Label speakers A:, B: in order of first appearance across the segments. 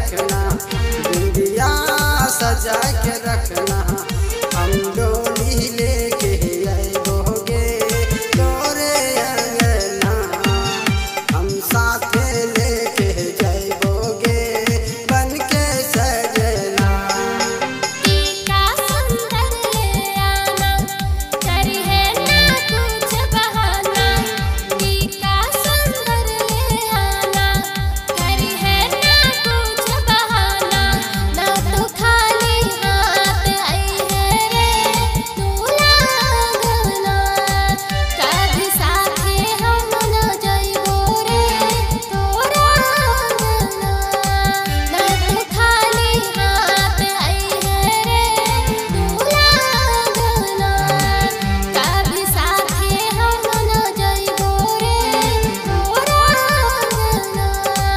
A: रखना, बिंदिया सजा के रखना। हम डोली लेके आइबोगे तोरे अंगना, हम साथे लेके जाइबोगे बन के सजना।
B: टीका सुंदर ले आना, करिहे ना कुछ बहाना। टीका सुंदर ले आना, करिहे ना कुछ बहाना। ना तो खाली हाथ आइहे रे दूल्हा अंगना, कभी साथे हम न जाइबो रे तोरा अंगना। ना तो खाली हाथ आइहे रे दूल्हा अंगना, कभी साथे हम न जाइबो रे तोरा अंगना।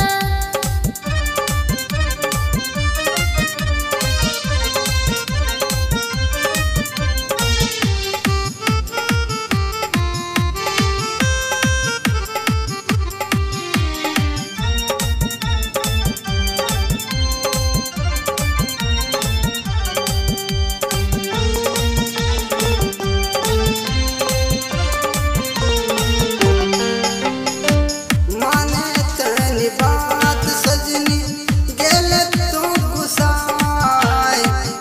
A: माने तनी बात सजनी गेले तो गुसाई।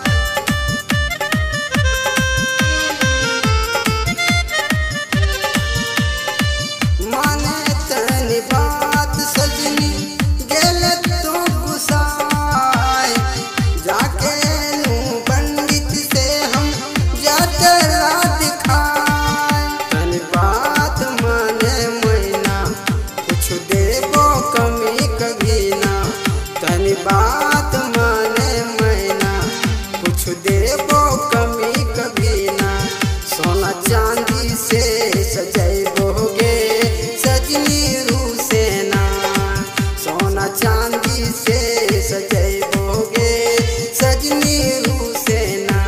A: माने तनी बात सजनी गेले तो गुसाई। जाके लूं पंडित से हम जतरा दिखाए। तनी बात माने मैना, कुछ देबो कमी कभी ना। तनी बात माने मैना, कुछ देबो कमी कभी ना। सोना चांदी से सजैबोगे सजनी रूसेना, सोना चांदी से सजैबोगे सजनी रूसेना।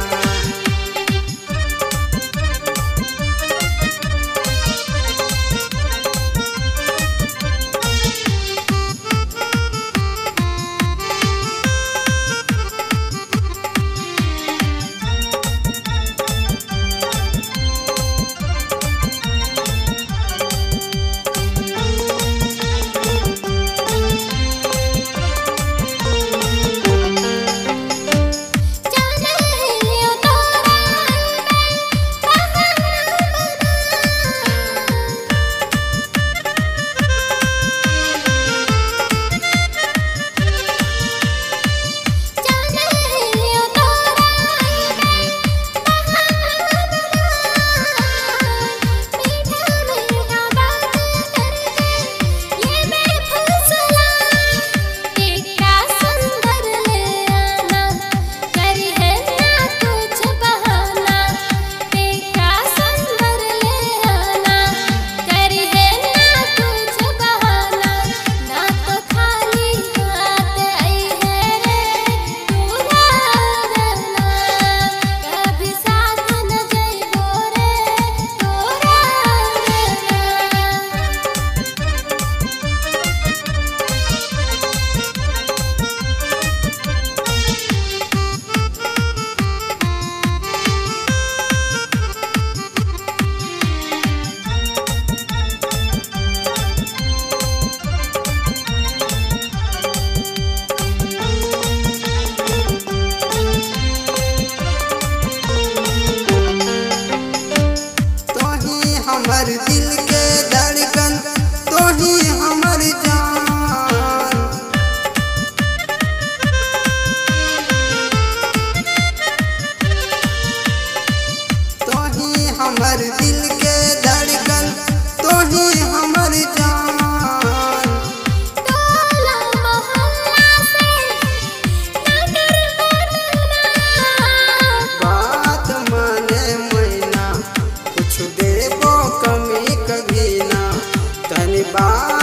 B: चलियो तोरा चलियो तोरा मीठा मीठा बात करके ये बेफुसला। टीका सुंदर ले आना, करिहे ना कुछ बहाना। टीका सुंदर ले आना, करिहे ना कुछ बहाना। ना तो खाली हाथ आइहे रे दूल्हा अंगना, कभी साथ न जाइबो रे तोरा अंगना।
A: तोही हमर दिल के धड़कन, तोही हमर जान। तोही हमर दिल के धड़कन, तोही हमर जान।
B: टोला मोहल्ला से नगर बदना,
A: बात माने मैना, कुछ देबो कमी कभी ना। तनी बात